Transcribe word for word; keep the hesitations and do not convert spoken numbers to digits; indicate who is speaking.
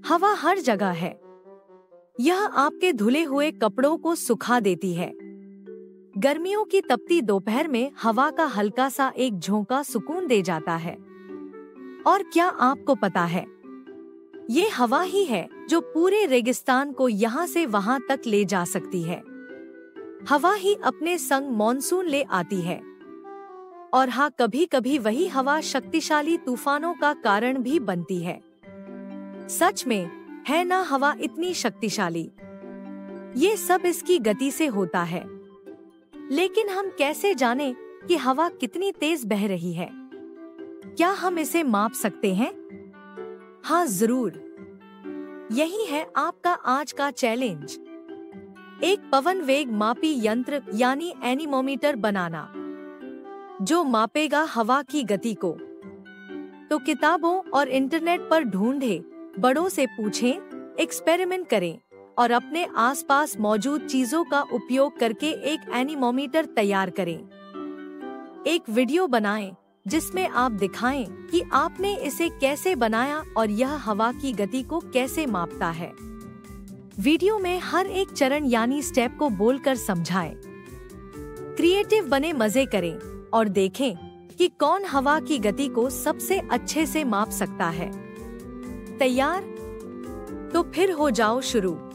Speaker 1: हवा हर जगह है। यह आपके धुले हुए कपड़ों को सुखा देती है। गर्मियों की तपती दोपहर में हवा का हल्का सा एक झोंका सुकून दे जाता है। और क्या आपको पता है, ये हवा ही है जो पूरे रेगिस्तान को यहाँ से वहाँ तक ले जा सकती है। हवा ही अपने संग मॉनसून ले आती है। और हाँ, कभी कभी वही हवा शक्तिशाली तूफानों का कारण भी बनती है। सच में है ना हवा इतनी शक्तिशाली। ये सब इसकी गति से होता है। लेकिन हम कैसे जाने कि हवा कितनी तेज बह रही है? क्या हम इसे माप सकते हैं? हाँ जरूर। यही है आपका आज का चैलेंज, एक पवन वेग मापी यंत्र यानी एनीमोमीटर बनाना, जो मापेगा हवा की गति को। तो किताबों और इंटरनेट पर ढूंढे, बड़ों से पूछें, एक्सपेरिमेंट करें और अपने आसपास मौजूद चीजों का उपयोग करके एक एनीमोमीटर तैयार करें। एक वीडियो बनाएं जिसमें आप दिखाएं कि आपने इसे कैसे बनाया और यह हवा की गति को कैसे मापता है। वीडियो में हर एक चरण यानी स्टेप को बोलकर समझाएं। क्रिएटिव बने, मजे करें और देखें कि कौन हवा की गति को सबसे अच्छे से माप सकता है। तैयार? तो फिर हो जाओ शुरू।